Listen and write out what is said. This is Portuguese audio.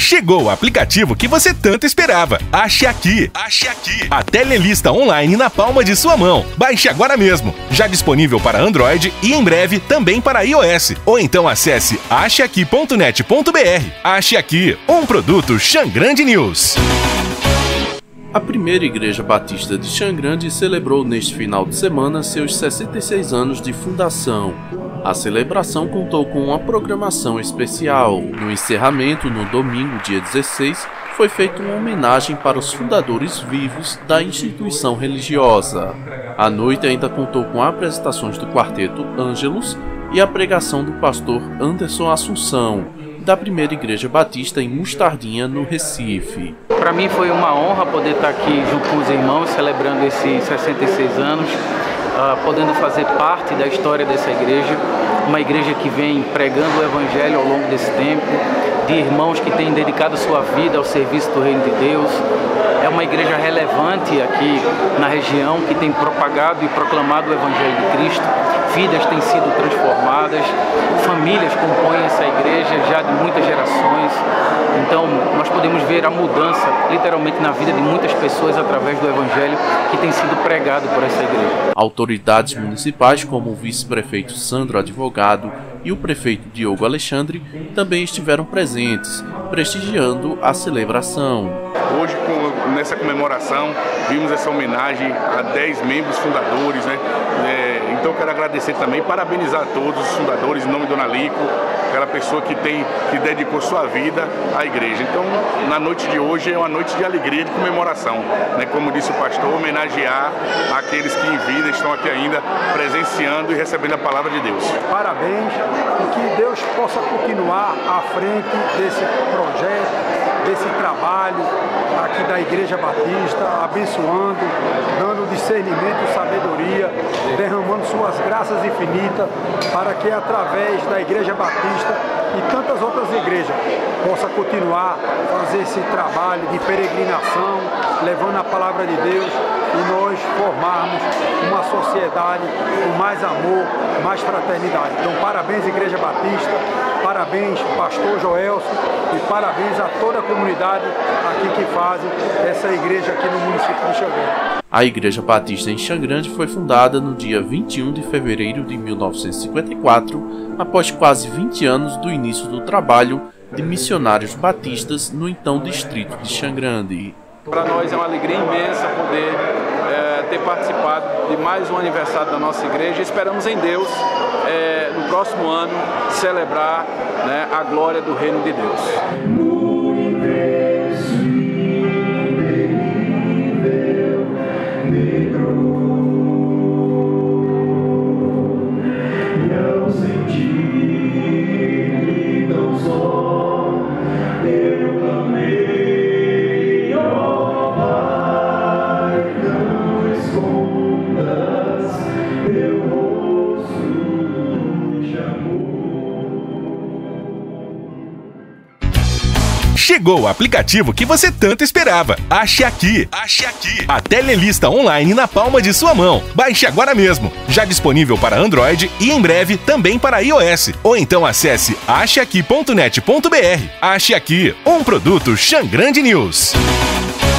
Chegou o aplicativo que você tanto esperava. Ache Aqui. Ache Aqui. A telelista online na palma de sua mão. Baixe agora mesmo. Já disponível para Android e em breve também para iOS. Ou então acesse acheaqui.net.br. Ache Aqui, um produto Xangrande News. A primeira Igreja Batista de Xangrande celebrou neste final de semana seus 66 anos de fundação. A celebração contou com uma programação especial. No encerramento, no domingo, dia 16, foi feita uma homenagem para os fundadores vivos da instituição religiosa. A noite ainda contou com apresentações do quarteto Ângelos e a pregação do pastor Anderson Assunção, da primeira Igreja Batista em Mostardinha, no Recife. Para mim foi uma honra poder estar aqui junto com os irmãos, celebrando esses 66 anos, podendo fazer parte da história dessa igreja, uma igreja que vem pregando o Evangelho ao longo desse tempo, de irmãos que têm dedicado sua vida ao serviço do Reino de Deus. É uma igreja relevante aqui na região, que tem propagado e proclamado o Evangelho de Cristo. Vidas têm sido transformadas, famílias compõem essa igreja já de muitas gerações. Então nós podemos ver a mudança literalmente na vida de muitas pessoas através do Evangelho que tem sido pregado por essa igreja. Autoridades municipais como o vice-prefeito Sandro Advogado e o prefeito Diogo Alexandre também estiveram presentes, prestigiando a celebração. Hoje, nessa comemoração, vimos essa homenagem a 10 membros fundadores, né? Então eu quero agradecer também, parabenizar todos os fundadores, em nome do Dona Lico, aquela pessoa que dedicou sua vida à igreja. Então, na noite de hoje é uma noite de alegria, de comemoração, né? Como disse o pastor, homenagear aqueles que em vida estão aqui ainda presenciando e recebendo a palavra de Deus. Parabéns e que Deus possa continuar à frente desse projeto, desse trabalho aqui da Igreja Batista, abençoando, dando discernimento e sabedoria, derramando suas graças infinitas para que através da Igreja Batista e tantas outras igrejas possa continuar a fazer esse trabalho de peregrinação, levando a palavra de Deus e nós formarmos uma sociedade com mais amor, mais fraternidade. Então, parabéns Igreja Batista, parabéns Pastor Joelson e parabéns a toda a comunidade aqui que fazem essa igreja aqui no município de Xangrande. A Igreja Batista em Xangrande foi fundada no dia 21 de fevereiro de 1954, após quase 20 anos do início do trabalho de missionários batistas no então distrito de Xangrande. Para nós é uma alegria imensa poder ter participado de mais um aniversário da nossa igreja. Esperamos em Deus, no próximo ano, celebrar, né, a glória do Reino de Deus. Chegou o aplicativo que você tanto esperava. Ache Aqui. Ache Aqui. A telelista online na palma de sua mão. Baixe agora mesmo. Já disponível para Android e em breve também para iOS. Ou então acesse acheaqui.net.br. Ache Aqui, um produto Xangrande News.